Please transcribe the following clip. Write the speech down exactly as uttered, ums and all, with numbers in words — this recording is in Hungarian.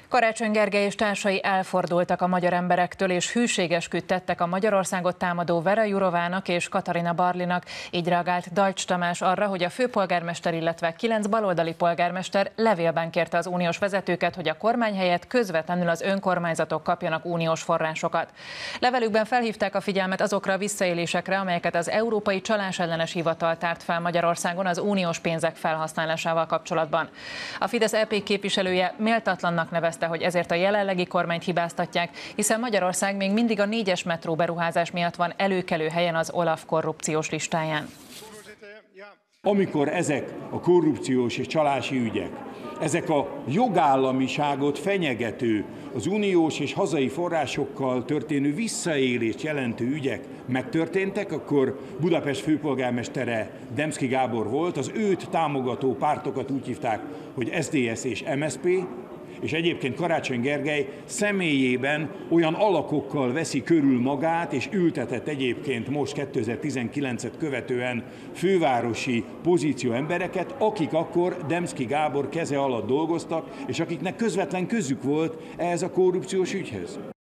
Karácsony Gergely és társai elfordultak a magyar emberektől, és hűségesküdt tettek a Magyarországot támadó Vera Jourovának és Katarina Barlinak. Így reagált Deutsch Tamás arra, hogy a főpolgármester, illetve kilenc baloldali polgármester levélben kérte az uniós vezetőket, hogy a kormány helyett közvetlenül az önkormányzatok kapjanak uniós forrásokat. Levelükben felhívták a figyelmet azokra a visszaélésekre, amelyeket az Európai Csalásellenes Hivatal tárt fel Magyarországon az uniós pénzek felhasználásával kapcsolatban. A Fidesz é pé képviselője méltatlannak nevezte, hogy ezért a jelenlegi kormányt hibáztatják, hiszen Magyarország még mindig a négyes metró beruházás miatt van előkelő helyen az OLAF korrupciós listáján. Amikor ezek a korrupciós és csalási ügyek, ezek a jogállamiságot fenyegető, az uniós és hazai forrásokkal történő visszaélést jelentő ügyek megtörténtek, akkor Budapest főpolgármestere Demszky Gábor volt, az őt támogató pártokat úgy hívták, hogy es zé es és em es zé pé, és egyébként Karácsony Gergely személyében olyan alakokkal veszi körül magát, és ültetett egyébként most kétezer-tizenkilencet követően fővárosi pozíció embereket, akik akkor Demszky Gábor keze alatt dolgoztak, és akiknek közvetlen közük volt ehhez a korrupciós ügyhez.